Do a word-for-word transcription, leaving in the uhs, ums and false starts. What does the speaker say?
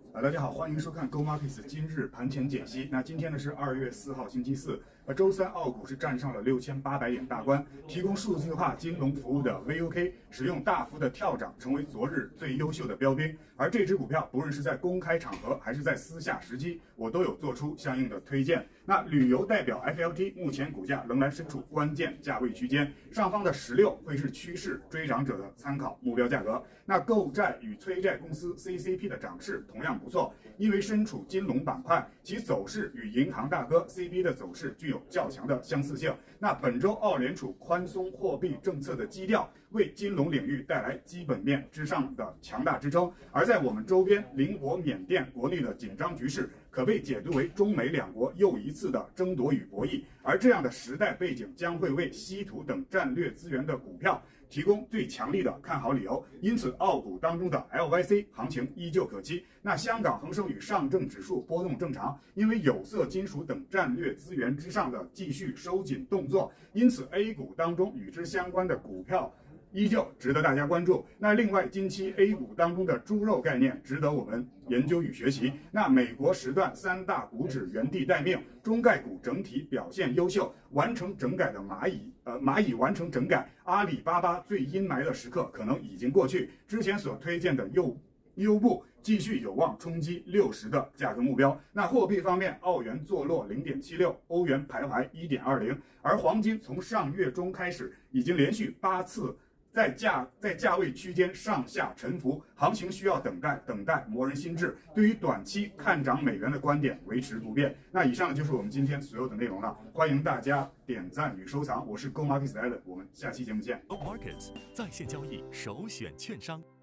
啊，大家好，欢迎收看 Go Markets 今日盘前解析。那今天呢是二月四号星期四，呃，周三澳股是站上了六千八百点大关，提供数字化金融服务的 V O K 使用大幅的跳涨，成为昨日最优秀的标兵。而这只股票不论是在公开场合还是在私下时机，我都有做出相应的推荐。那旅游代表 F L T 目前股价仍然身处关键价位区间，上方的十六会是趋势追涨者的参考目标价格。那购债与催债公司 C C P 的涨势同样不错，因为身处金融板块，其走势与银行大哥 C B 的走势具有较强的相似性。那本周澳联储宽松货币政策的基调，为金融领域带来基本面之上的强大支撑。而在我们周边邻国缅甸国内的紧张局势，可被解读为中美两国又一次的争夺与博弈。而这样的时代背景将会为稀土等战略资源的股票提供最强力的看好理由，因此澳股当中的 L Y C 行情依旧可期。那香港恒生与上证指数波动正常，因为有色金属等战略资源之上的继续收紧动作，因此 A 股当中与之相关的股票依旧值得大家关注。那另外，近期 A 股当中的猪肉概念值得我们研究与学习。那美国时段三大股指原地待命，中概股整体表现优秀，完成整改的蚂蚁，呃，蚂蚁完成整改，阿里巴巴最阴霾的时刻可能已经过去。之前所推荐的优优步继续有望冲击六十的价格目标。那货币方面，澳元坐落 零点七六， 欧元徘徊 一点二零， 而黄金从上月中开始已经连续八次在价在价位区间上下沉浮，行情需要等待等待磨人心智。对于短期看涨美元的观点维持不变。那以上就是我们今天所有的内容了，欢迎大家点赞与收藏。我是 Go Markets 的 Allen， 我们下期节目见。 Go Markets 在线交易首选券商。